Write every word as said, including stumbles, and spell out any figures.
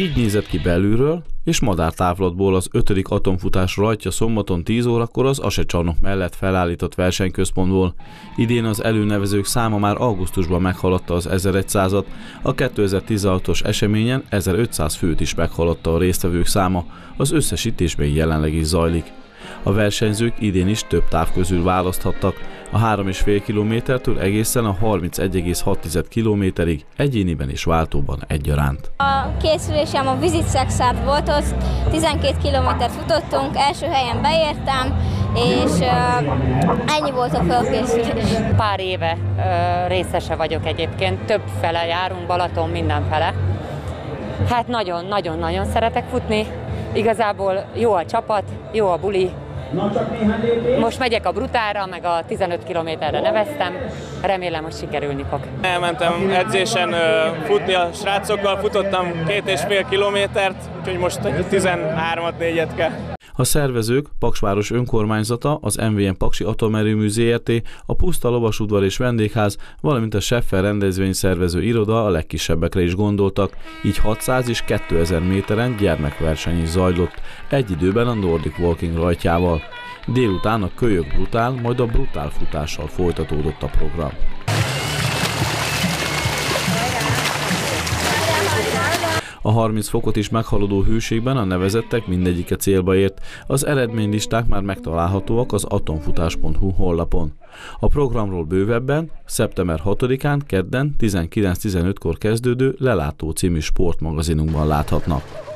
Így nézett ki belülről, és madártávlatból az ötödik atomfutás rajtja szombaton tíz órakor az Ase-csarnok mellett felállított versenyközpontból. Idén az előnevezők száma már augusztusban meghaladta az ezerszázat, a kétezer-tizenhatos eseményen ezerötszáz főt is meghaladta a résztvevők száma, az összesítésben jelenleg is zajlik. A versenyzők idén is több táv közül választhattak, a három egész öt kilométertől egészen a harmincegy egész hat kilométerig, egyéniben és váltóban egyaránt. A készülésem a Visit Sexárd volt, ott tizenkét kilométert futottunk, első helyen beértem, és uh, ennyi volt a felkészülés. Pár éve uh, részese vagyok egyébként, több fele járunk, Balaton mindenfele. Hát nagyon-nagyon-nagyon szeretek futni, igazából jó a csapat, jó a buli. Most megyek a Brutálra, meg a tizenöt kilométerre neveztem, remélem, hogy sikerülni fog. Elmentem edzésen futni a srácokkal, futottam két és fél kilométert, úgyhogy most tizenhármat négyet kell. A szervezők, Paksváros önkormányzata, az em vé em Paksi Atomerőmű zé er té, a Puszta Lovasudvar és Vendégház, valamint a Scheffer rendezvényszervező iroda a legkisebbekre is gondoltak, így hatszáz és kétezer méteren gyermekverseny is zajlott, egy időben a Nordic Walking rajtjával. Délután a Kölyök Brutál, majd a Brutál futással folytatódott a program. A harminc fokot is meghaladó hőségben a nevezettek mindegyike célba ért. Az eredménylisták már megtalálhatóak az atomfutás pont hu honlapon. A programról bővebben szeptember hatodikán kedden tizenkilenc tizenötkor kezdődő Lelátó című sportmagazinunkban láthatnak.